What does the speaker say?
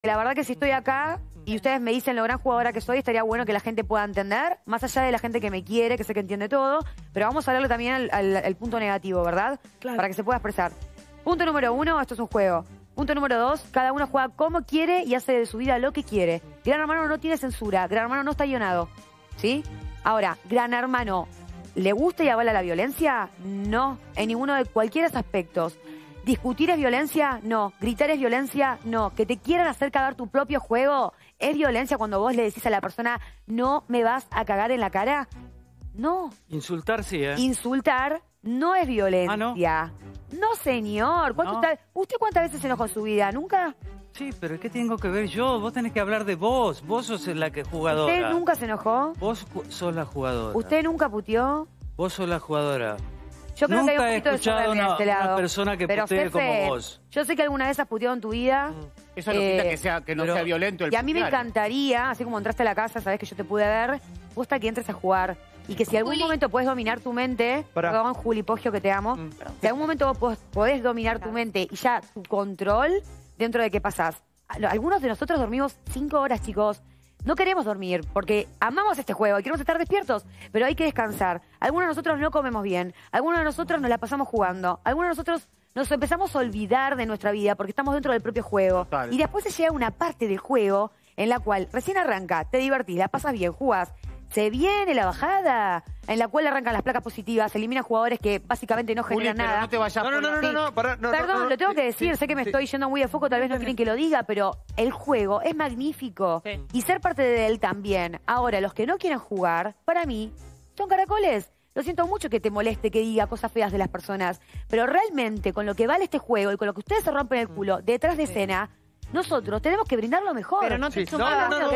La verdad que si estoy acá y ustedes me dicen lo gran jugadora que soy, estaría bueno que la gente pueda entender, más allá de la gente que me quiere, que sé que entiende todo, pero vamos a hablarle también al punto negativo, ¿verdad? Claro. Para que se pueda expresar. Punto número 1, esto es un juego. Punto número 2, cada uno juega como quiere y hace de su vida lo que quiere. Gran Hermano no tiene censura, Gran Hermano no está guionado, ¿sí? Ahora, Gran Hermano, ¿le gusta y avala la violencia? No, en ninguno de cualquiera de esos aspectos. ¿Discutir es violencia? No. ¿Gritar es violencia? No. ¿Que te quieran hacer cagar tu propio juego es violencia cuando vos le decís a la persona no me vas a cagar en la cara? No. Insultar sí, ¿eh? Insultar no es violencia. ¿Ah, no? No, señor. ¿Usted cuántas veces se enojó en su vida? ¿Nunca? Sí, pero ¿qué tengo que ver yo? Vos tenés que hablar de vos. Vos sos la que jugadora. ¿Usted nunca se enojó? Vos sos la jugadora. ¿Usted nunca puteó? Vos sos la jugadora. Yo creo Nunca que hay un he poquito de escuchado soberbia de este una lado. persona que Pero, putee Cefe, como vos. Yo sé que alguna vez has puteado en tu vida. Eso no quita que no sea violento el Y a mí me putear. encantaría, así como entraste a la casa, sabes que yo te pude ver, gusta que entres a jugar. Y que si algún momento puedes dominar tu mente, perdón, Juli Poggio, que te amo, si algún momento vos podés dominar tu mente y ya tu control dentro de qué pasás. Algunos de nosotros dormimos 5 horas, chicos. No queremos dormir porque amamos este juego y queremos estar despiertos, pero hay que descansar. Algunos de nosotros no comemos bien, algunos de nosotros nos la pasamos jugando, algunos de nosotros nos empezamos a olvidar de nuestra vida porque estamos dentro del propio juego. Total. Y después se llega una parte del juego en la cual recién arranca, te divertís, la pasas bien, jugás. Se viene la bajada, en la cual arrancan las placas positivas, se eliminan jugadores que básicamente no Juli, generan pero nada. no te vayas por la- Perdón, lo tengo que decir, sé que me estoy yendo muy de foco, tal vez no quieren que lo diga, pero el juego es magnífico. Sí. Y ser parte de él también. Ahora, los que no quieren jugar, para mí, son caracoles. Lo siento mucho que te moleste que diga cosas feas de las personas, pero realmente con lo que vale este juego y con lo que ustedes se rompen el culo detrás de escena, nosotros tenemos que brindar lo mejor. Pero no te Sí. sumas. No,